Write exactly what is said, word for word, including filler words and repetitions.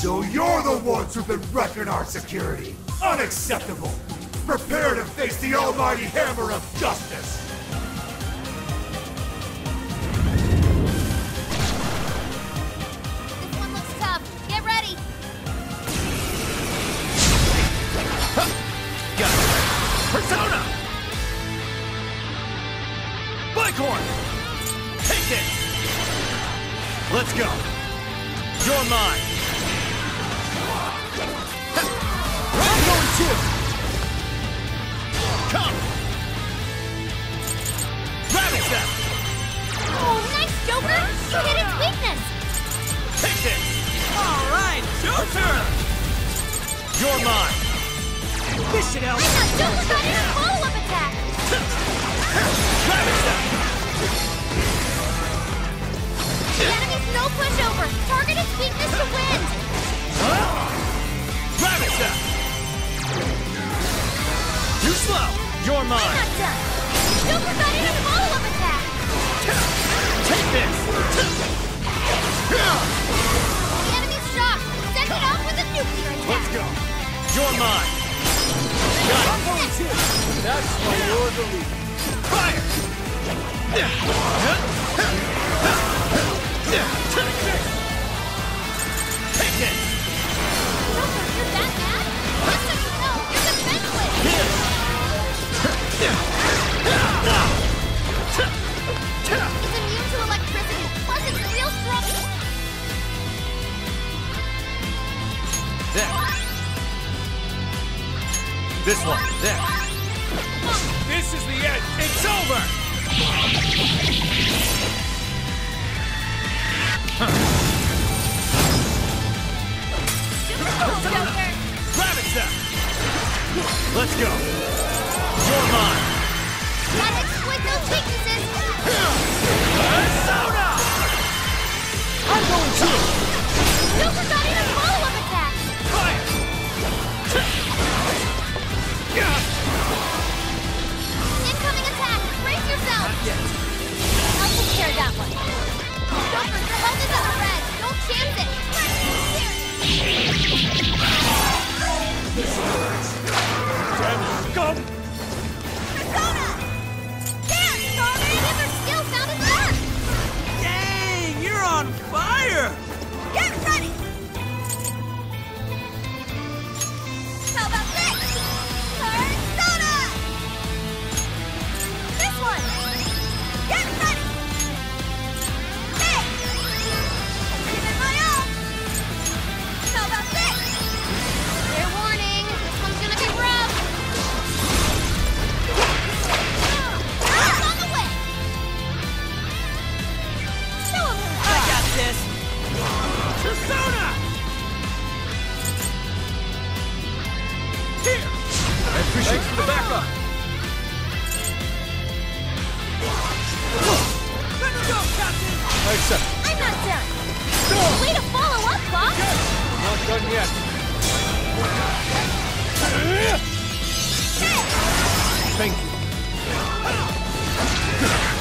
So you're the ones who've been wrecking our security. Unacceptable. Prepare to face the almighty hammer of justice. This one looks tough. Get ready. Got it. Persona! Bighorn! Take it! Let's go! You're mine! I'm going too! Come! Ravage them! Oh, nice, Joker! You hit its weakness! Take this! Alright, your turn! You're mine! This should help! I thought Joker got in a follow-up attack! Ravage them! The enemy's no pushover! Target its weakness to win! Ravage them! Too slow! You're I'm mine! not done! Joker got in a follow-up attack! Take this! The enemy's shocked! Send it off with a nuclear attack! Let's go! You're mine! Got it! That's why you're the leader. Fire! Take it! Joker, you're that mad? Just so you know, you're defenseless! He's immune to electricity, plus it's real strong! There. This one. There. This is the end! It's over! Joker! Ravage them! Let's go! You're mine! Gotta exploit those weaknesses! Persona! I'm going to! Joker got in a follow-up attack! Fire! Incoming attack! Brace yourself! Not yet. I'll take care of that one. Joker, your health is under red. Don't chance it. Go! Persona! There! Starman! Your skill sounded dark! Dang, you're on fire! Get ready! How about this? Persona! This one! Get ready! Hey! Give it my all! How about this? Fair warning, this one's gonna be rough! Ah, on the way! Show 'em who's I got this! Persona! Here! I appreciate Thanks for the backup! Let's go, Captain! I accept. I'm not done! Way to follow up, Bob! Not done yet. Thank you.